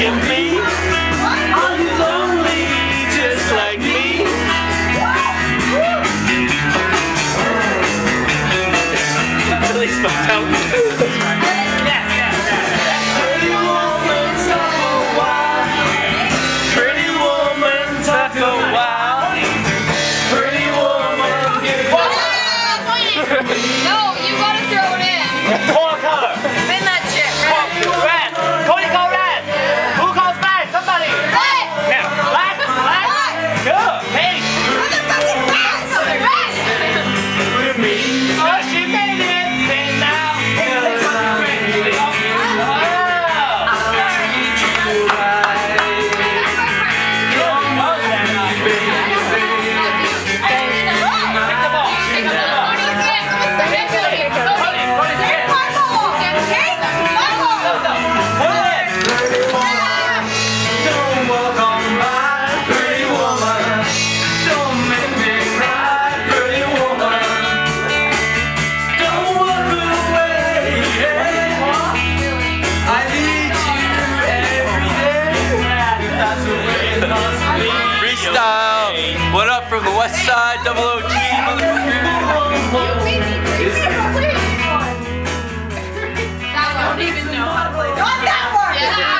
at me. Are you lonely just like me? Really stuck out. Pretty woman, talk a while. Pretty woman, talk a while. Pretty woman, get what? No, you gotta throw it in. What color? Spin that shit, red. Red. Cody, call red. Who calls red? Somebody. Red. Now, black, black. Good. Hey. Motherfucking red. Red. With me. Oh, she made it. And now. Freestyle! What up from the west side, double OG, motherfucker? I don't even know how to play that. Not that one! Yeah.